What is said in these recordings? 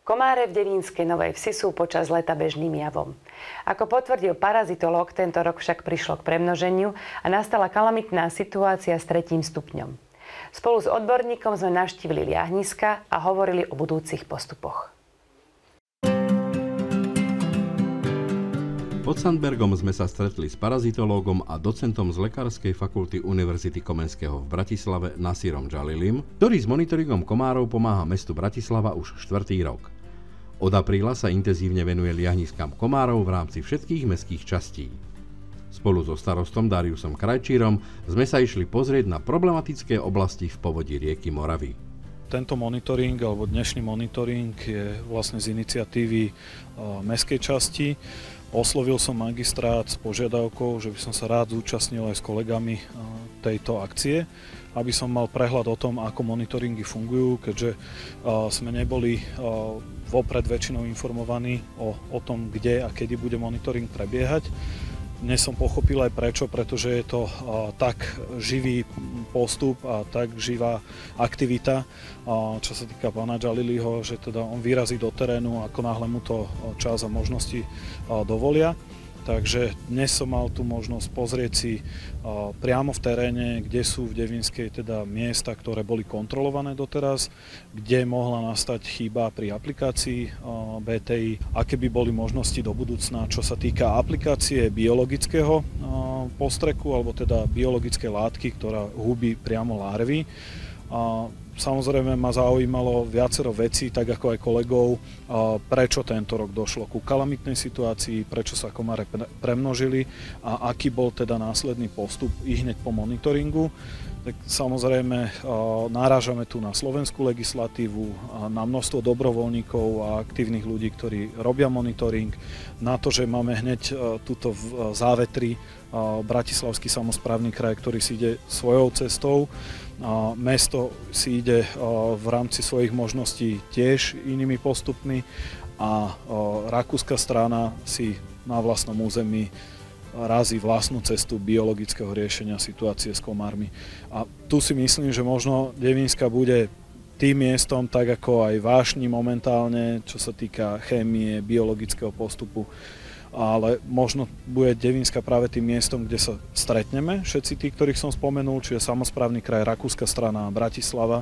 Komáre v Devínskej Novej Vsi sú počas leta bežným javom. Ako potvrdil parazitológ, tento rok však prišlo k premnoženiu a nastala kalamitná situácia s 3. stupňom. Spolu s odborníkom sme navštívili liahniska a hovorili o budúcich postupoch. Pod Sandbergom sme sa stretli s parazitológom a docentom z Lekárskej fakulty Univerzity Komenského v Bratislave Nasírom Džalilim, ktorý s monitoringom komárov pomáha mestu Bratislava už 4. rok. Od apríla sa intenzívne venuje liahniskám komárov v rámci všetkých mestských častí. Spolu so starostom Dariusom Krajčírom sme sa išli pozrieť na problematické oblasti v povodí rieky Moravy. Tento monitoring, alebo dnešný monitoring je vlastne z iniciatívy mestskej časti. Oslovil som magistrát s požiadavkou, že by som sa rád zúčastnil aj s kolegami tejto akcie, aby som mal prehľad o tom, ako monitoringy fungujú, keďže sme neboli vopred väčšinou informovaní o tom, kde a kedy bude monitoring prebiehať. Dnes som pochopil aj prečo, pretože je to tak živý postup a tak živá aktivita, čo sa týka pána Džaliliho, že teda on vyrazí do terénu, ako náhle mu to čas a možnosti dovolia. Takže dnes som mal tú možnosť pozrieť si priamo v teréne, kde sú v Devínskej teda miesta, ktoré boli kontrolované doteraz, kde mohla nastať chyba pri aplikácii BTI, aké by boli možnosti do budúcna, čo sa týka aplikácie biologického postreku, alebo teda biologické látky, ktorá hubí priamo larvy. Samozrejme ma zaujímalo viacero vecí, tak ako aj kolegov, prečo tento rok došlo ku kalamitnej situácii, prečo sa komáre premnožili a aký bol teda následný postup i hneď po monitoringu. Tak samozrejme narážame tu na slovenskú legislatívu, na množstvo dobrovoľníkov a aktívnych ľudí, ktorí robia monitoring, na to, že máme hneď túto v závetri Bratislavský samosprávny kraj, ktorý si ide svojou cestou. Mesto si ide v rámci svojich možností tiež inými postupmi a rakúska strana si na vlastnom území razí vlastnú cestu biologického riešenia situácie s komármi. A tu si myslím, že možno Devínska bude tým miestom, tak ako aj Vášni momentálne, čo sa týka chémie, biologického postupu, ale možno bude Devínska práve tým miestom, kde sa stretneme všetci tí, ktorých som spomenul, čiže samosprávny kraj, rakúska strana, Bratislava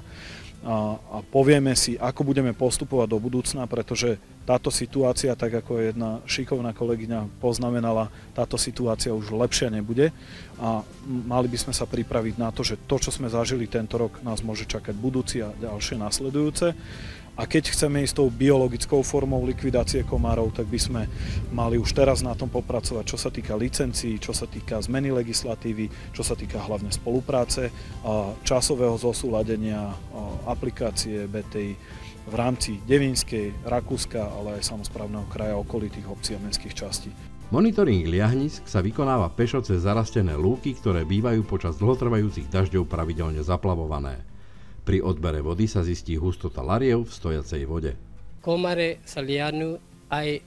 a povieme si, ako budeme postupovať do budúcna, pretože táto situácia, tak ako jedna šikovná kolegyňa poznamenala, táto situácia už lepšia nebude a mali by sme sa pripraviť na to, že to, čo sme zažili tento rok, nás môže čakať budúci a ďalšie nasledujúce. A keď chceme ísť tou biologickou formou likvidácie komárov, tak by sme mali už teraz na tom popracovať, čo sa týka licencií, čo sa týka zmeny legislatívy, čo sa týka hlavne spolupráce, časového zosúladenia, aplikácie BTI v rámci Devínskej, Rakúska, ale aj samosprávneho kraja, okolitých obcí a mestských častí. Monitoring liahnisk sa vykonáva pešo cez zarastené lúky, ktoré bývajú počas dlhotrvajúcich dažďov pravidelne zaplavované. Pri odbere vody sa zistí hustota lariev v stojacej vode. Komáre sa liahnu aj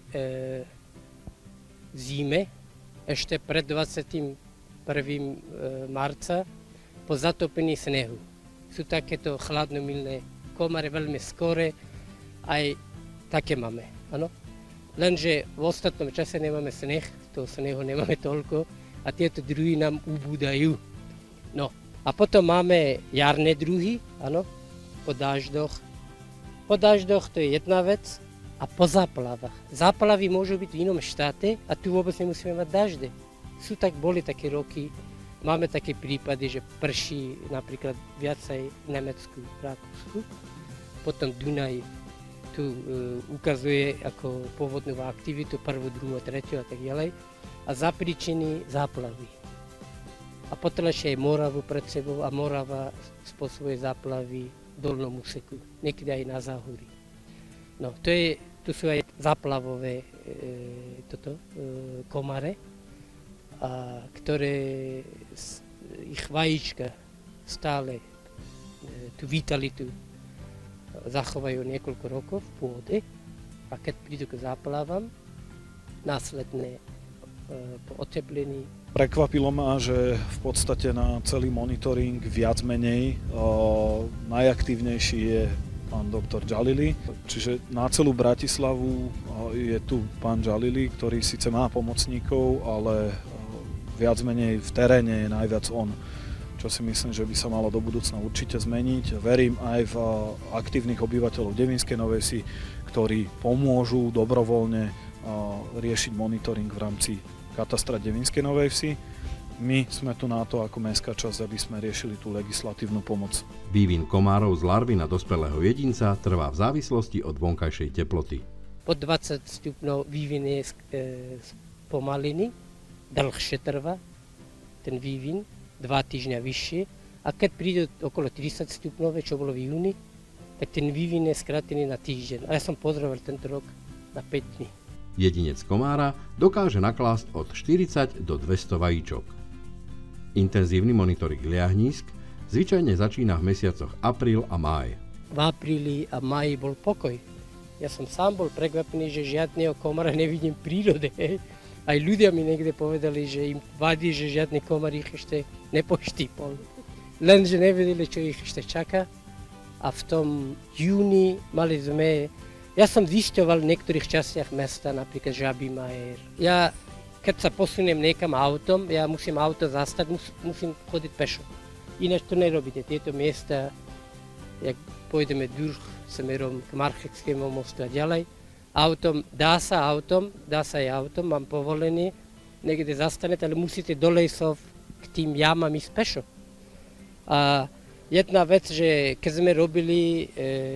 v zime, ešte pred 21. marca, po zatopení snehu. Sú takéto chladnomilné komáre, veľmi skore, aj také máme. Ano? Lenže v ostatnom čase nemáme sneh, toho snehu nemáme toľko a tieto druhy nám ubúdajú. No. A potom máme jarné druhy, áno, po daždoch. Po daždoch to je jedna vec a po záplavách. Záplavy môžu byť v inom štáte a tu vôbec nemusíme mať dažde. Boli také roky, máme také prípady, že prší napríklad viac aj v Nemecku, Rakúsku. Potom Dunaj tu ukazuje ako povodnú aktivitu, prvú, druhú, tretiu a tak ďalej. A za príčiny záplavy. A potom ešte aj Moravu pred sebou a Morava spôsobuje záplavy v dolnom úseku, niekedy aj na záhorí. No, tu sú aj záplavové komáre, ktoré ich vajíčka stále tú vitalitu zachovajú niekoľko rokov v pôde a keď prídu k záplavám, následne po oteplení. Prekvapilo ma, že v podstate na celý monitoring viac menej najaktívnejší je pán doktor Jalili. Čiže na celú Bratislavu je tu pán Jalili, ktorý síce má pomocníkov, ale viac menej v teréne je najviac on, čo si myslím, že by sa malo do budúcna určite zmeniť. Verím aj v aktívnych obyvateľov Devínskej Novej Vsi, ktorí pomôžu dobrovoľne riešiť monitoring v rámci katastra Devínskej Novej Vsi. My sme tu na to ako mestská časť, aby sme riešili tú legislatívnu pomoc. Vývin komárov z larvy na dospelého jedinca trvá v závislosti od vonkajšej teploty. Pod 20 stupňov vývin je spomalený, dlhšie trvá ten vývin, 2 týždňa vyššie. A keď príde okolo 30 stupňov, čo bolo v júni, tak ten vývin je skrátený na týždeň. A ja som pozoroval tento rok na 5 dní. Jedinec komára dokáže naklásť od 40 do 200 vajíčok. Intenzívny monitoring liahnísk zvyčajne začína v mesiacoch apríl a máj. V apríli a máji bol pokoj. Ja som sám bol prekvapený, že žiadneho komára nevidím v prírode. Aj ľudia mi niekde povedali, že im vadí, že žiadny komár ich ešte nepoštípol. Lenže nevedeli, čo ich ešte čaká. A v tom júni mali sme... Ja som zisťoval v niektorých častiach mesta, napríklad Žabimajer. Ja, keď sa posuniem niekam autom, ja musím auto zastať, musím chodiť pešo. Ináč to nerobíte. Tieto miesta, jak pôjdeme durch smerom k Marcheckému mostu a ďalej, dá sa aj autom, mám povolenie, niekde zastanete, ale musíte do lesov k tým jamám ísť pešo. A jedna vec, že keď sme robili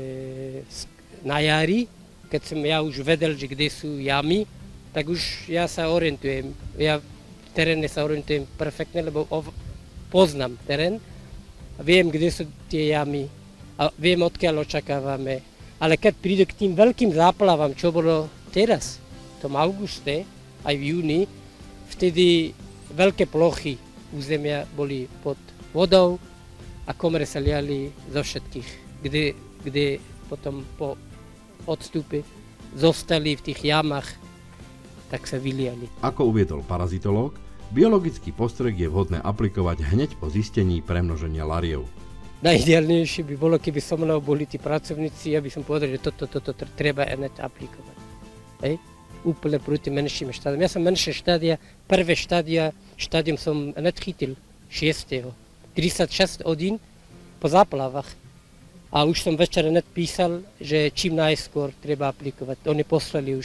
na jari, keď som ja už vedel, že kde sú jamy, tak už ja sa orientujem. Ja v teréne sa orientujem perfektne, lebo poznám terén a viem, kde sú tie jamy a viem, odkiaľ očakávame. Ale keď príde k tým veľkým záplavám, čo bolo teraz, v tom auguste, aj v júni, vtedy veľké plochy územia boli pod vodou a komre sa liali zo všetkých, kde potom po odstupe zostali v tých jamách, tak sa vyliali. Ako uviedol parazitológ, biologický postrek je vhodné aplikovať hneď po zistení premnoženia lariev. Najideálnejšie by bolo, keby so mnou boli tí pracovníci, aby som povedal, že toto treba hneď aplikovať. Hej? Úplne proti menším štádiom. Ja som menšie štádia, prvé štádium som hneď chytil 6. 36 hodín po záplavách. A už som večer hneď písal, že čím najskôr treba aplikovať. Oni poslali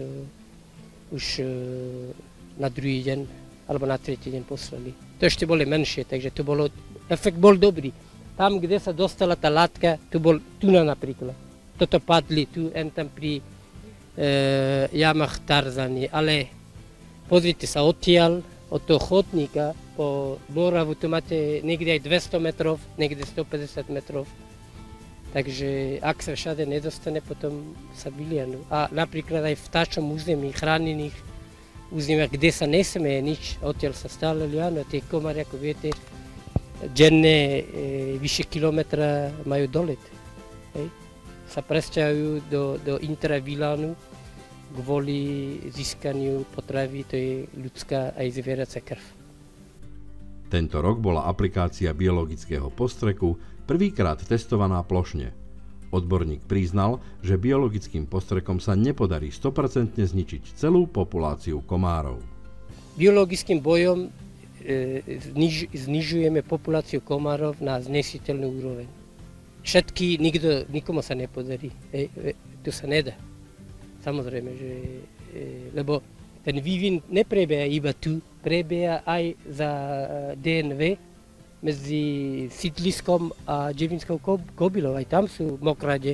už na druhý deň, alebo na tretí deň poslali. To ešte boli menšie, takže efekt bol dobrý. Tam, kde sa dostala tá látka, tu bol tuna napríklad. Toto padli tu, tam pri jamách Tarzany. Ale pozrite sa odtiaľ, od toho chodníka po Moravu, tu máte niekde aj 200 metrov, niekde 150 metrov. Takže ak sa všade nedostane, potom sa vylianú. A napríklad aj v vtáčom území, chránených územiach, kde sa nesmeje nič, odtiaľ sa stále lianú. Tie komáry, ako viete, denne vyše kilometra majú dolet. Hej. Sa presťahujú do intravilánu kvôli získaniu potravy, to je ľudská aj zvieracia krv. Tento rok bola aplikácia biologického postreku prvýkrát testovaná plošne. Odborník priznal, že biologickým postrekom sa nepodarí 100% zničiť celú populáciu komárov. Biologickým bojom znižujeme populáciu komárov na znesiteľnú úroveň. Nikomu sa nepodarí. To sa nedá. Samozrejme, že, lebo ten vývin neprebieha iba tu, prebieha aj za DNV medzi sídliskom a Devínskou Kobylou. Aj tam sú mokrade.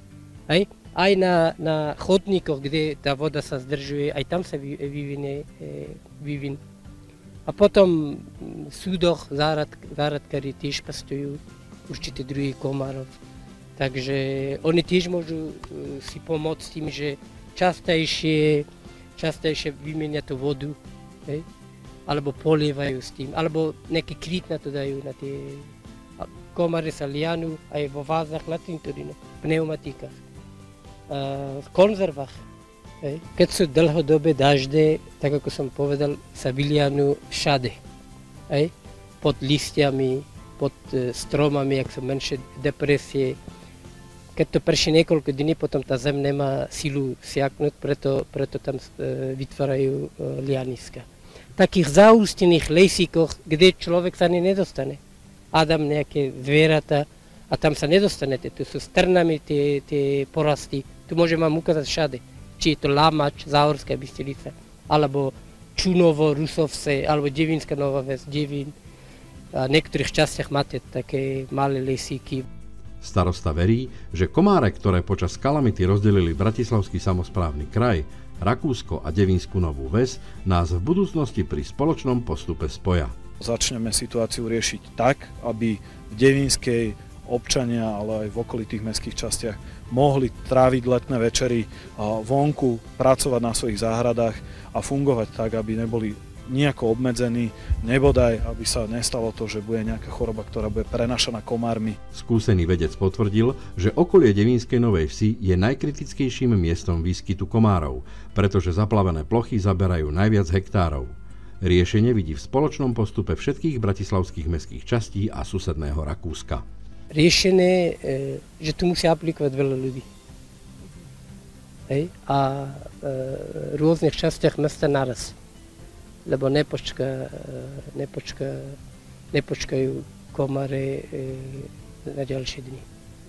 Aj na chodníkoch, kde tá voda sa zdržuje, aj tam sa vyvinie vývin. A potom v súdoch záradkári tiež pestujú určité druhy komárov. Takže oni tiež môžu si pomôcť tým, že častejšie vymenia tú vodu, hej? Alebo polievajú s tým, alebo nejaký kryt na to dajú, na tie komáre sa lianú aj vo vázach na cintorínu, pneumatikách, v konzervách. Hej? Keď sú dlhodobé dažde, tak ako som povedal, sa vylianú všade. Hej? Pod listiami, pod stromami, ak sú menšie depresie, Keď to prší niekoľko dní, potom tá zem nemá silu siaknúť, preto tam vytvárajú lianiska. V takých zaústených lesíkoch, kde človek sa ani nedostane. Hádam nejaké zvieratá a tam sa nedostanete. Tu sú strnami tie porasty. Tu môžem vám ukázať všade. Či je to Lamač, Záhorská Bystřica, alebo Čunovo, Rusovce, alebo Devínska Nová Ves, Devín. A v niektorých častiach máte také malé lesíky. Starosta verí, že komáre, ktoré počas kalamity rozdelili Bratislavský samosprávny kraj, Rakúsko a Devínskú Novú Ves, nás v budúcnosti pri spoločnom postupe spoja. Začneme situáciu riešiť tak, aby v Devínskej občania, ale aj v okolitých mestských častiach mohli tráviť letné večery vonku, pracovať na svojich záhradách a fungovať tak, aby neboli nejako obmedzení, nebodaj, aby sa nestalo to, že bude nejaká choroba, ktorá bude prenášaná komármi. Skúsený vedec potvrdil, že okolie Devínskej Novej Vsi je najkritickejším miestom výskytu komárov, pretože zaplavené plochy zaberajú najviac hektárov. Riešenie vidí v spoločnom postupe všetkých bratislavských mestských častí a susedného Rakúska. Riešenie, že tu musia aplikovať veľa ľudí. A v rôznych častiach mesta naraz. Lebo nepočkajú komáre na ďalšie dni.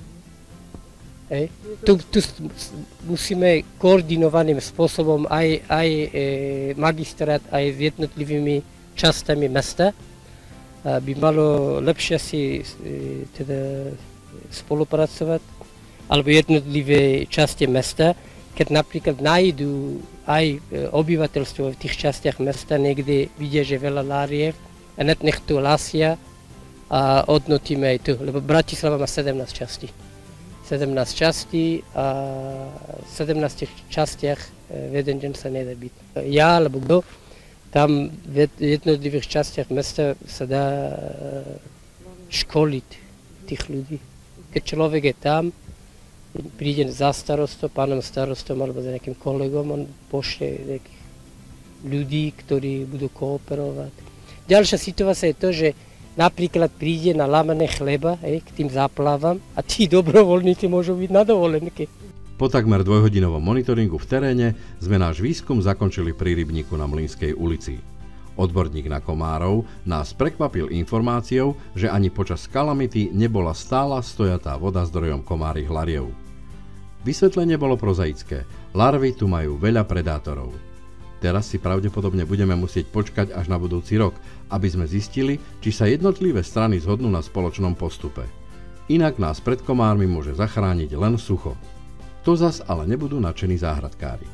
Tu musíme koordinovaným spôsobom aj magistrát, aj s jednotlivými častami mesta, by malo lepšie si teda spolupracovať, alebo jednotlivé časti mesta, keď napríklad nájdú aj obyvateľstvo v tých častiach mesta, niekde vidia, že veľa láriev, a nech to lásia a odnotíme aj tu, lebo Bratislava má 17 častí. 17 častí a v 17 častiach v jeden deň sa nedá byť. Ja alebo kto, tam v jednotlivých častiach mesta sa dá školiť tých ľudí. Keď človek je tam, príde za starostom, pánom starostom alebo za nejakým kolegom, on pošle nejakých ľudí, ktorí budú kooperovať. Ďalšia situácia je to, že napríklad príde na lámané chleba k tým záplavám a tí dobrovoľníci môžu byť na dovolenke. Po takmer dvojhodinovom monitoringu v teréne sme náš výskum zakončili pri rybníku na Mlynskej ulici. Odborník na komárov nás prekvapil informáciou, že ani počas kalamity nebola stála stojatá voda zdrojom komárich lariev. Vysvetlenie bolo prozaické. Larvy tu majú veľa predátorov. Teraz si pravdepodobne budeme musieť počkať až na budúci rok, aby sme zistili, či sa jednotlivé strany zhodnú na spoločnom postupe. Inak nás pred komármi môže zachrániť len sucho. To zas ale nebudú nadšení záhradkári.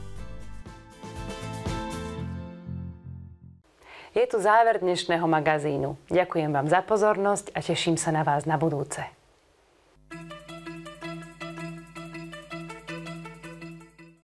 Je tu záver dnešného magazínu. Ďakujem vám za pozornosť a teším sa na vás na budúce.